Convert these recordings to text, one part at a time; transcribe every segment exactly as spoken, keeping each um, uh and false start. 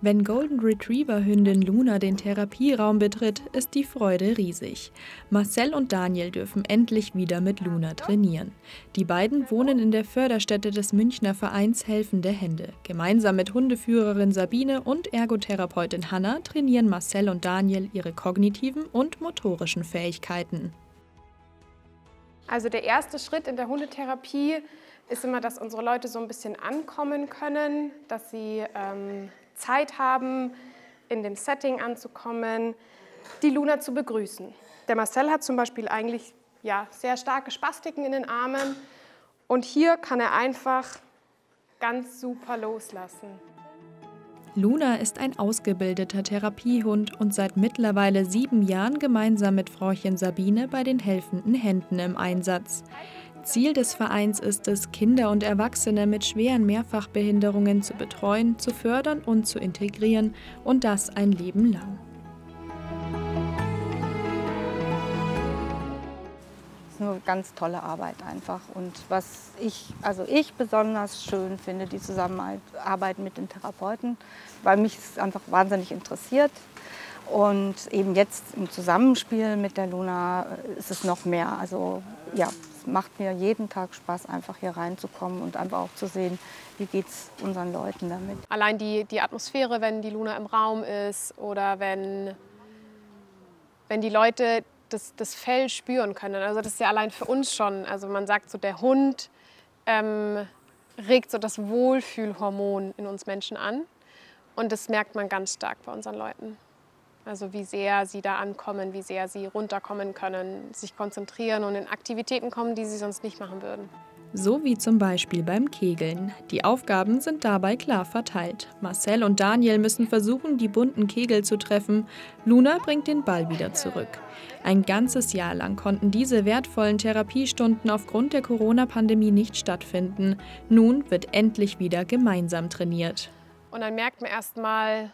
Wenn Golden Retriever-Hündin Luna den Therapieraum betritt, ist die Freude riesig. Marcel und Daniel dürfen endlich wieder mit Luna trainieren. Die beiden wohnen in der Förderstätte des Münchner Vereins Helfende Hände. Gemeinsam mit Hundeführerin Sabine und Ergotherapeutin Hanna trainieren Marcel und Daniel ihre kognitiven und motorischen Fähigkeiten. Also der erste Schritt in der Hundetherapie ist immer, dass unsere Leute so ein bisschen ankommen können, dass sie ähm, Zeit haben, in dem Setting anzukommen, die Luna zu begrüßen. Der Marcel hat zum Beispiel eigentlich ja, sehr starke Spastiken in den Armen und hier kann er einfach ganz super loslassen. Luna ist ein ausgebildeter Therapiehund und seit mittlerweile sieben Jahren gemeinsam mit Frauchen Sabine bei den Helfenden Händen im Einsatz. Ziel des Vereins ist es, Kinder und Erwachsene mit schweren Mehrfachbehinderungen zu betreuen, zu fördern und zu integrieren, und das ein Leben lang. Das ist eine ganz tolle Arbeit einfach. Und was ich, also ich besonders schön finde, die Zusammenarbeit mit den Therapeuten, weil mich es einfach wahnsinnig interessiert. Und eben jetzt im Zusammenspiel mit der Luna ist es noch mehr. Also ja, es macht mir jeden Tag Spaß, einfach hier reinzukommen und einfach auch zu sehen, wie geht es unseren Leuten damit. Allein die, die Atmosphäre, wenn die Luna im Raum ist oder wenn, wenn die Leute das, das Fell spüren können. Also das ist ja allein für uns schon. Also man sagt so, der Hund ähm, regt so das Wohlfühlhormon in uns Menschen an. Und das merkt man ganz stark bei unseren Leuten. Also wie sehr sie da ankommen, wie sehr sie runterkommen können, sich konzentrieren und in Aktivitäten kommen, die sie sonst nicht machen würden. So wie zum Beispiel beim Kegeln. Die Aufgaben sind dabei klar verteilt. Marcel und Daniel müssen versuchen, die bunten Kegel zu treffen. Luna bringt den Ball wieder zurück. Ein ganzes Jahr lang konnten diese wertvollen Therapiestunden aufgrund der Corona-Pandemie nicht stattfinden. Nun wird endlich wieder gemeinsam trainiert. Und dann merkt man erst mal,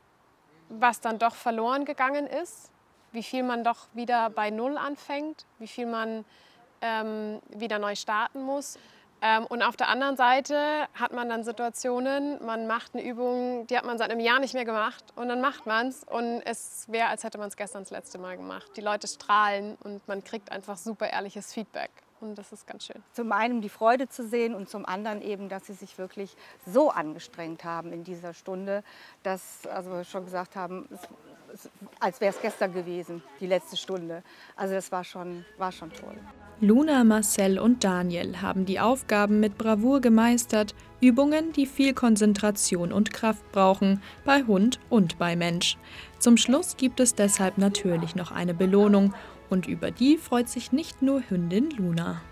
was dann doch verloren gegangen ist, wie viel man doch wieder bei Null anfängt, wie viel man ähm, wieder neu starten muss. Ähm, und auf der anderen Seite hat man dann Situationen, man macht eine Übung, die hat man seit einem Jahr nicht mehr gemacht und dann macht man es und es wäre, als hätte man es gestern das letzte Mal gemacht. Die Leute strahlen und man kriegt einfach super ehrliches Feedback. Und das ist ganz schön. Zum einen die Freude zu sehen und zum anderen eben, dass sie sich wirklich so angestrengt haben in dieser Stunde, dass, also wir schon gesagt haben, es, es, als wäre es gestern gewesen, die letzte Stunde. Also das war schon, war schon toll. Luna, Marcel und Daniel haben die Aufgaben mit Bravour gemeistert. Übungen, die viel Konzentration und Kraft brauchen, bei Hund und bei Mensch. Zum Schluss gibt es deshalb natürlich noch eine Belohnung. Und über die freut sich nicht nur Hündin Luna.